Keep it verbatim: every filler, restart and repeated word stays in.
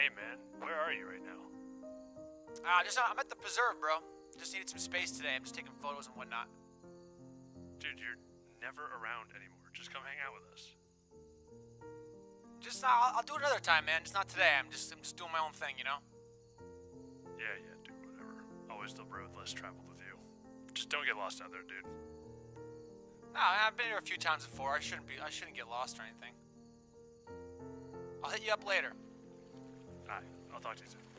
Hey man, where are you right now? Ah, uh, just uh, I'm at the preserve, bro. Just needed some space today. I'm just taking photos and whatnot. Dude, you're never around anymore. Just come hang out with us. Just uh, I'll, I'll do it another time, man. Just not today. I'm just I'm just doing my own thing, you know. Yeah, yeah, do whatever. Always the road less traveled with you. Just don't get lost out there, dude. No, I've been here a few times before. I shouldn't be. I shouldn't get lost or anything. I'll hit you up later. Alright, I'll talk to you soon.